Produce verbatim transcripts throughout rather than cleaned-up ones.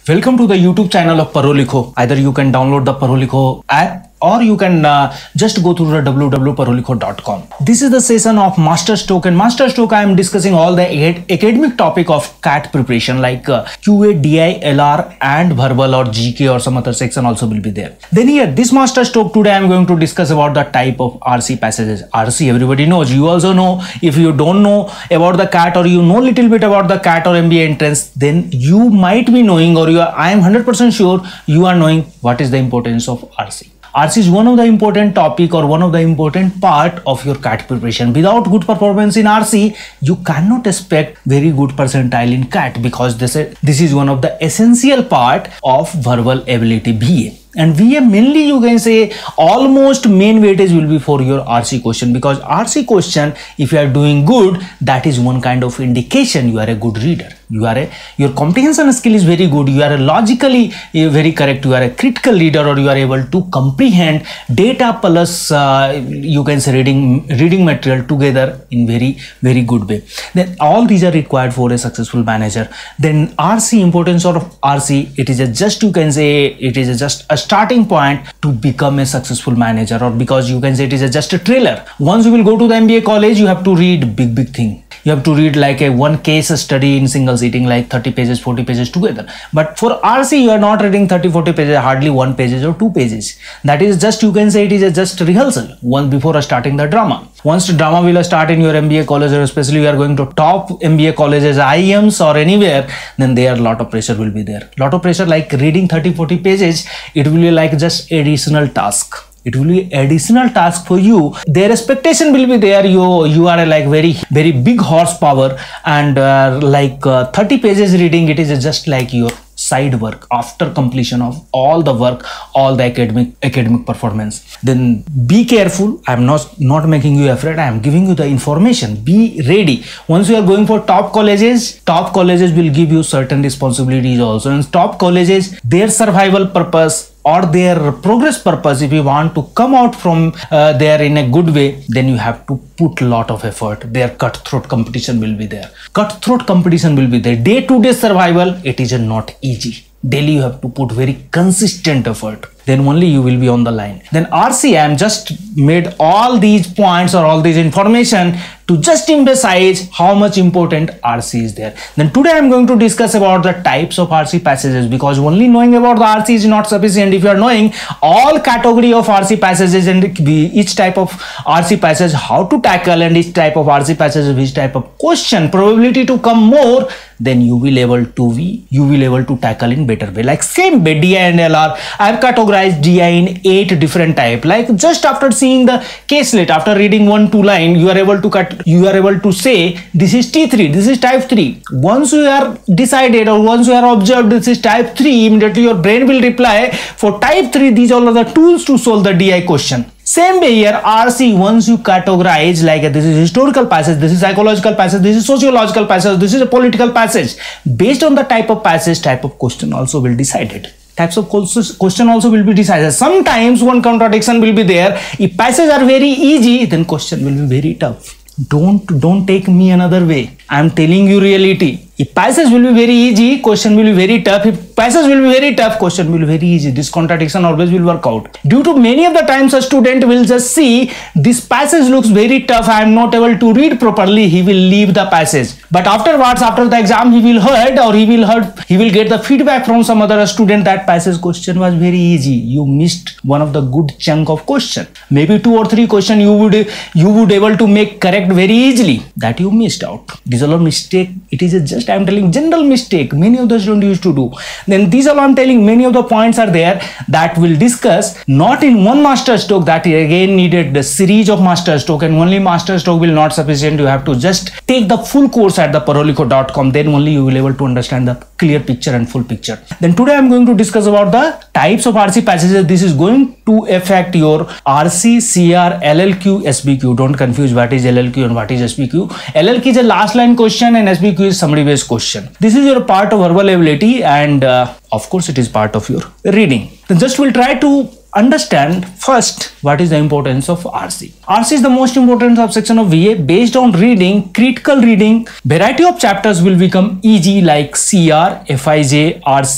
Welcome to the YouTube channel of Padho Likho. Either you can download the Padho Likho app or you can uh, just go to the w w w dot padho likho dot com. This is the session of Master Stroke. And Master Stroke, I am discussing all the academic topic of C A T preparation like uh, Q A, D I, L R and verbal or G K or some other section also will be there. Then here, this Master Stroke today I am going to discuss about the type of R C passages. R C everybody knows. You also know. If you don't know about the C A T or you know little bit about the C A T or M B A entrance, then you might be knowing, or you are, I am one hundred percent sure you are knowing what is the importance of R C. R C is one of the important topic or one of the important part of your C A T preparation. Without good performance in R C, you cannot expect very good percentile in C A T, because this is, this is one of the essential part of verbal ability V A. And V A mainly you can say almost main weightage will be for your R C question, because R C question, if you are doing good, that is one kind of indication you are a good reader. You are a, your comprehension skill is very good. You are a logically very correct. You are a critical reader, or you are able to comprehend data plus uh, you can say reading reading material together in very very good way. Then all these are required for a successful manager. Then R C, importance of R C, it is a just you can say it is a just a starting point to become a successful manager, or because you can say it is a just a trailer. Once you will go to the M B A college, you have to read big big thing. You have to read like a one case study in single sitting, like thirty pages, forty pages together. But for R C, you are not reading thirty, forty pages, hardly one pages or two pages. That is just, you can say it is a just rehearsal once before starting the drama. Once the drama will start in your M B A college, or especially you are going to top M B A colleges, I I Ms or anywhere, then there a lot of pressure will be there. Lot of pressure, like reading thirty, forty pages, it will be like just additional task. It will be additional task for you. Their expectation will be there. You you are a like very very big horsepower, and uh, like uh, thirty pages reading, it is just like your side work after completion of all the work, all the academic academic performance. Then be careful. I am not not making you afraid. I am giving you the information. Be ready. Once you are going for top colleges, top colleges will give you certain responsibilities also. And top colleges, their survival purpose or their progress purpose, if you want to come out from uh, there in a good way, then you have to put a lot of effort. Their cutthroat competition will be there. Cutthroat competition will be there. Day-to-day survival, it is not easy. Daily you have to put very consistent effort. Then only you will be on the line. Then R C, I am just made all these points or all these information to just emphasize how much important R C is there. Then today I am going to discuss about the types of R C passages, because only knowing about the R C is not sufficient. If you are knowing all category of R C passages and each type of R C passage, how to tackle, and each type of R C passage, which type of question probability to come more, then you will able to be you will able to tackle in better way. Like same way D I and L R, I have categorized D I in eight different type. Like just after seeing the caselet, after reading one two line, you are able to cut you are able to say this is T three, this is type three. Once you are decided, or once you are observed this is type three, immediately your brain will reply for type three, these all are the tools to solve the D I question. Same way here, R C, once you categorize like this is historical passage, this is psychological passage, this is sociological passage, this is a political passage. Based on the type of passage, type of question also will decided. Types of question also will be decided. Sometimes one contradiction will be there. If passages are very easy, then question will be very tough. Don't don't take me another way. I am telling you reality. If passage will be very easy, question will be very tough. If passage will be very tough, question will be very easy. This contradiction always will work out. Due to many of the times a student will just see this passage looks very tough, I am not able to read properly, he will leave the passage. But afterwards, after the exam, he will heard or he will heard, he will get the feedback from some other student that passage question was very easy. You missed one of the good chunk of question. Maybe two or three question you would you would able to make correct very easily. That you missed out. These are all mistake. It is a just I am telling general mistake many of the students used to do. Then these all I am telling, many of the points are there that we'll discuss not in one master stroke, that again needed the series of master stroke, and only master stroke will not sufficient. You have to just take the full course at the padho likho dot com, then only you will able to understand the clear picture and full picture. Then today I am going to discuss about the types of R C passages. This is going to affect your R C, C R, L L Q, S B Q. Don't confuse what is L L Q and what is S B Q. L L Q is a last line question and S B Q is summary based question. This is your part of verbal ability, and uh, of course it is part of your reading. Then just we'll try to understand first what is the importance of R C. R C is the most important subsection of V A. Based on reading, critical reading, variety of chapters will become easy like C R, F I J, R C,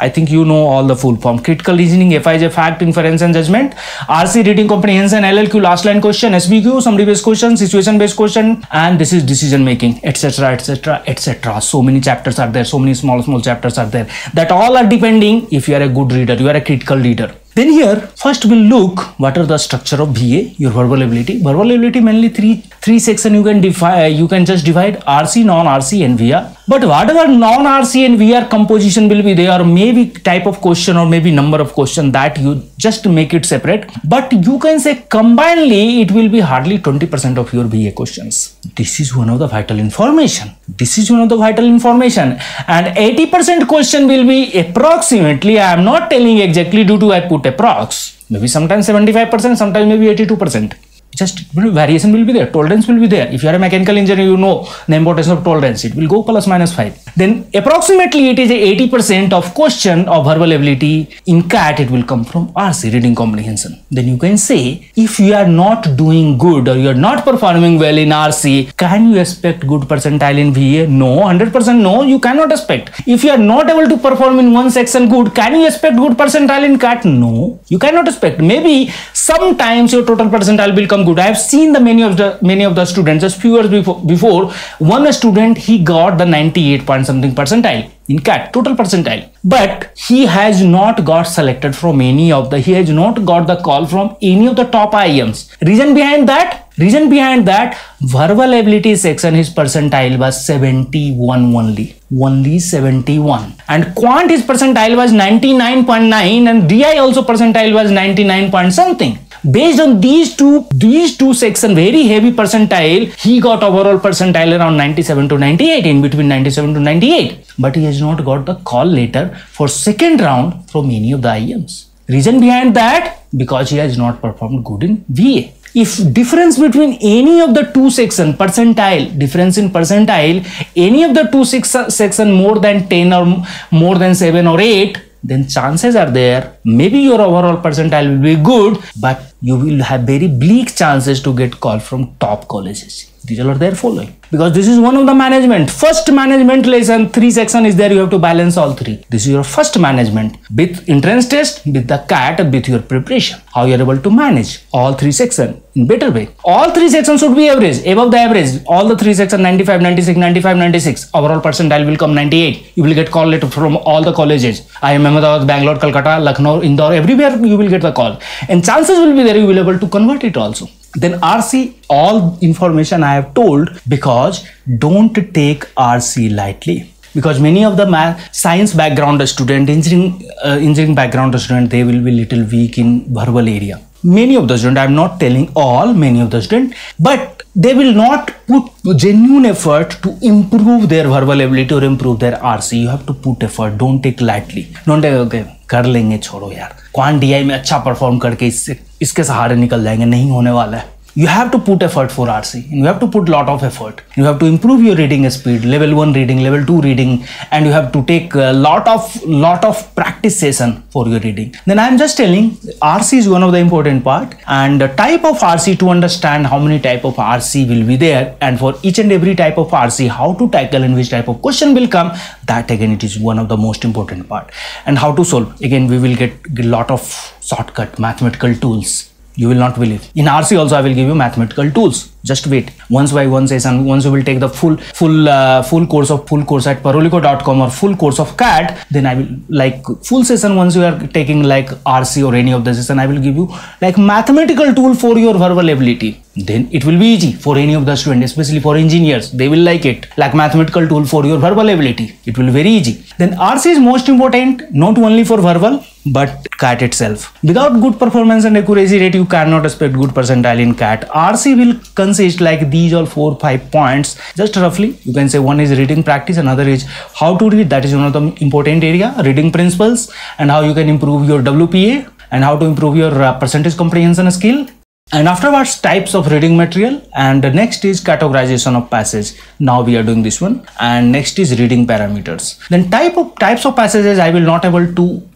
I think you know all the full form. Critical reasoning, F I J, fact, inference and judgment. R C, reading comprehension, L L Q, last line question, S B Q, summary based question, situation based question, and this is decision making, etc, etc, et cetera. So many chapters are there, so many small small chapters are there, that all are depending if you are a good reader, you are a critical reader. Then here, first we'll look what are the structure of V A, your verbal ability. Verbal ability mainly three three section you can define, you can just divide R C, non-R C and V R. But whatever non-R C and V R composition will be there, or maybe type of question or maybe number of question, that you just make it separate. But you can say combinedly it will be hardly twenty percent of your V A questions. This is one of the vital information. This is one of the vital information. And eighty percent question will be approximately, I am not telling exactly due to I put approx, maybe sometimes seventy-five percent, sometimes maybe eighty-two percent. Just variation will be there, tolerance will be there. If you are a mechanical engineer, you know the importance of tolerance, it will go plus minus five. Then approximately it is eighty percent of question of verbal ability in C A T, it will come from R C, reading comprehension. Then you can say, if you are not doing good or you are not performing well in R C, can you expect good percentile in V A? No, one hundred percent no, you cannot expect. If you are not able to perform in one section good, can you expect good percentile in C A T? No, you cannot expect. Maybe sometimes your total percentile will come good. I have seen the many of the many of the students just few years before, before one student, he got the ninety-eight point something percentile in C A T, total percentile, but he has not got selected from any of the, he has not got the call from any of the top I I Ms. Reason behind that, reason behind that, verbal ability section, his percentile was seventy-one only, only seventy-one, and quant his percentile was ninety-nine point nine, and D I also percentile was ninety-nine point something. Based on these two, these two section, very heavy percentile, he got overall percentile around ninety-seven to ninety-eight, in between ninety-seven to ninety-eight. But he has not got the call later for second round from any of the I I Ms. Reason behind that, because he has not performed good in V A. If difference between any of the two section, percentile, difference in percentile, any of the two six section more than ten or more than seven or eight, then chances are there, maybe your overall percentile will be good, but you will have very bleak chances to get called from top colleges. These are there following. Because this is one of the management. First management lesson, three section is there, you have to balance all three. This is your first management. With entrance test, with the C A T, with your preparation. How you are able to manage all three sections in better way. All three sections should be average, above the average. All the three sections, ninety-five, ninety-six, ninety-five, ninety-six. Overall percentile will come ninety-eight. You will get call letter from all the colleges. I am Ahmedabad, Bangalore, Calcutta, Lucknow, Indore, everywhere you will get the call. And chances will be there, you will be able to convert it also. Then R C, all information I have told, because don't take R C lightly. Because many of the math, science background student, engineering, uh, engineering background student, they will be little weak in verbal area. Many of the students, I am not telling all, many of the students, but they will not put genuine effort to improve their verbal ability or improve their R C. You have to put effort, don't take lightly. Don't take, okay, कर लेंगे छोड़ो यार, quant D I में अच्छा perform करके इससे इसके सहारे निकल जाएंगे, नहीं होने वाला है. You have to put effort for R C, and you have to put lot of effort. You have to improve your reading speed, level one reading, level two reading, and you have to take a lot of lot of practice session for your reading. Then I am just telling, R C is one of the important part, and the type of R C, to understand how many type of R C will be there, and for each and every type of R C, how to tackle and which type of question will come, that again it is one of the most important part. And how to solve, again we will get a lot of shortcut mathematical tools. You will not believe. In R C also I will give you mathematical tools. Just wait. Once by one session, once you will take the full full uh, full course of full course at parolico dot com or full course of C A T, then I will like full session. Once you are taking like R C or any of the session, I will give you like mathematical tool for your verbal ability. Then it will be easy for any of the students, especially for engineers. They will like it, like mathematical tool for your verbal ability. It will be very easy. Then R C is most important, not only for verbal, but C A T itself. Without good performance and accuracy rate, you cannot expect good percentile in C A T. R C will consist like these all four five points. Just roughly, you can say one is reading practice, another is how to read. That is one of the important area. Reading principles and how you can improve your W P A and how to improve your uh, percentage comprehension skill. And afterwards, types of reading material, and the next is categorization of passage. Now we are doing this one, and next is reading parameters. Then type of types of passages I will not able to explain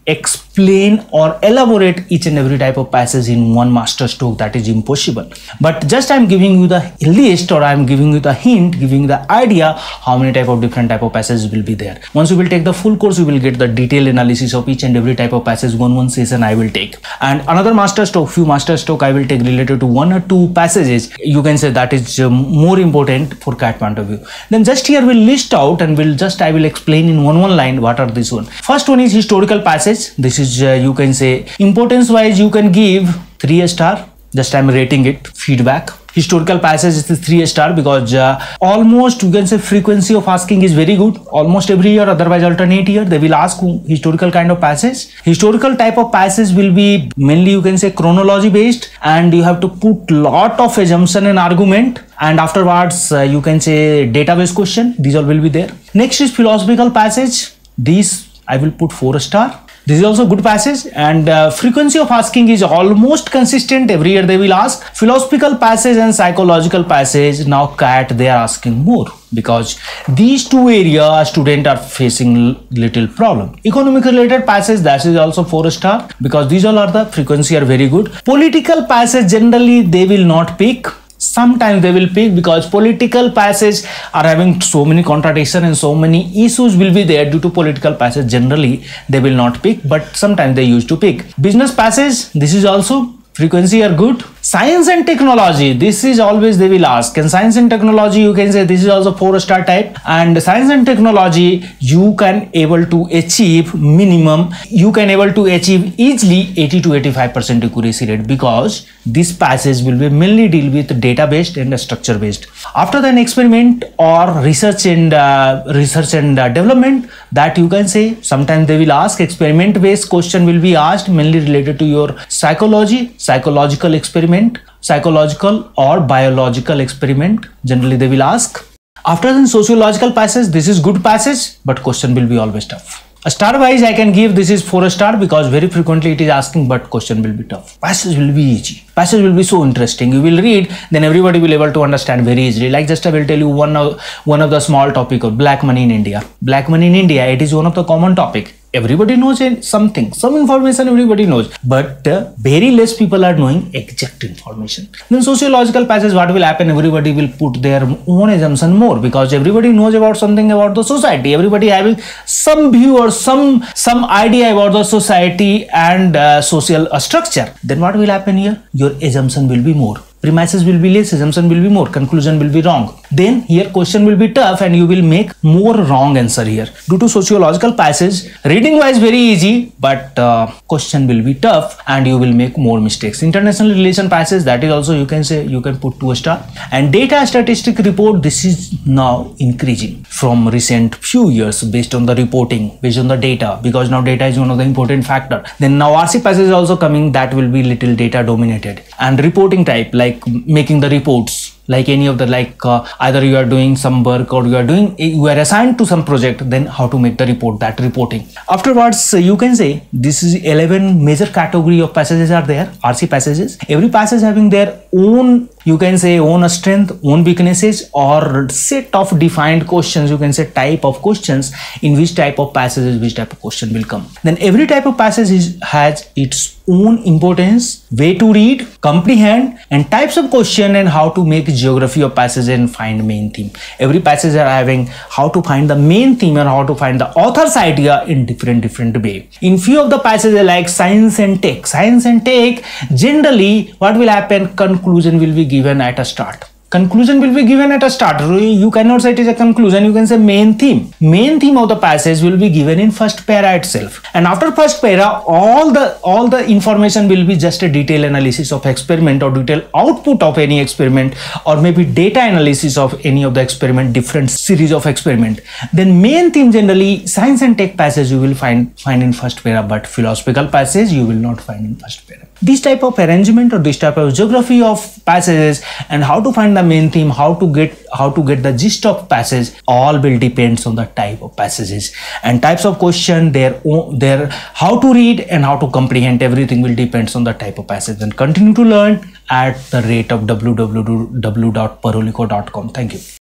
explain or elaborate each and every type of passage in one master stroke. That is impossible. But just I'm giving you the list, or I'm giving you the hint, giving you the idea how many type of different type of passages will be there. Once you will take the full course, you will get the detailed analysis of each and every type of passage. One one session I will take, and another master stroke, few master stroke I will take related to one or two passages. You can say that is um, more important for C A T point of view. Then just here we'll list out and we'll just I will explain in one one line what are this one. First one is historical passage. This is uh, you can say importance wise you can give three star. Just I'm rating it. Feedback. Historical passage is three star because uh, almost you can say frequency of asking is very good. Almost every year, otherwise alternate year, they will ask historical kind of passage. Historical type of passage will be mainly you can say chronology based, and you have to put lot of assumption and argument, and afterwards uh, you can say database question. These all will be there. Next is philosophical passage. These I will put four star. This is also good passage, and uh, frequency of asking is almost consistent. Every year they will ask. Philosophical passage and psychological passage, now C A T they are asking more, because these two areas students are facing little problem. Economic related passage, that is also four star, because these all are the frequency are very good. Political passage generally they will not pick. Sometimes they will pick, because political passage are having so many contradictions and so many issues will be there due to political passage. Generally they will not pick, but sometimes they used to pick. Business passage, this is also frequency are good. Science and technology, this is always they will ask. And science and technology, you can say this is also four star type. And science and technology, you can able to achieve minimum, you can able to achieve easily eighty to eighty-five percent accuracy rate, because this passage will be mainly deal with data based and structure based. After then experiment or research and uh, research and uh, development, that you can say sometimes they will ask. Experiment based question will be asked, mainly related to your psychology, psychological experiment, psychological or biological experiment. Generally they will ask. After then sociological passage, this is good passage, but question will be always tough. A star wise I can give this is four star, because very frequently it is asking, but question will be tough. Passage will be easy. Passage will be so interesting. You will read, then everybody will able to understand very easily. Like just I will tell you one of one of the small topic of black money in India. Black money in India, it is one of the common topic. Everybody knows something, some information everybody knows, but uh, very less people are knowing exact information. Then sociological passage, what will happen? Everybody will put their own assumption more, because everybody knows about something about the society. Everybody having some view or some some idea about the society and uh, social uh, structure. Then what will happen here? Your assumption will be more. Premises will be less, assumption will be more, conclusion will be wrong. Then here question will be tough and you will make more wrong answer here. Due to sociological passage, reading wise very easy, but uh, question will be tough and you will make more mistakes. International relation passage, that is also you can say you can put two star. And data statistic report, this is now increasing from recent few years based on the reporting, based on the data, because now data is one of the important factor. Then now R C passage is also coming, that will be little data dominated. And reporting type, like like making the reports, like any of the like uh, either you are doing some work or you are doing you are assigned to some project, then how to make the report, that reporting. Afterwards uh, you can say this is eleven major category of passages are there, R C passages. Every passage having their own, you can say own strength, own weaknesses, or set of defined questions, you can say type of questions in which type of passages which type of question will come. Then every type of passage is, has its own importance, way to read, comprehend, and types of question, and how to make geography of passage and find main theme. Every passage are having how to find the main theme and how to find the author's idea in different different way. In few of the passages like science and tech, science and tech, generally what will happen, conclusion will be given at a start. Conclusion will be given at a start. You cannot say it is a conclusion, you can say main theme. Main theme of the passage will be given in first para itself. And after first para, all the all the information will be just a detailed analysis of experiment or detailed output of any experiment, or maybe data analysis of any of the experiment, different series of experiment. Then main theme, generally science and tech passage you will find find in first para, but philosophical passage you will not find in first para. This type of arrangement or this type of geography of passages and how to find the main theme, how to get how to get the gist of passage, all will depends on the type of passages and types of question, their own, their how to read and how to comprehend. Everything will depends on the type of passage. And continue to learn at the rate of w w w dot parolico dot com. Thank you.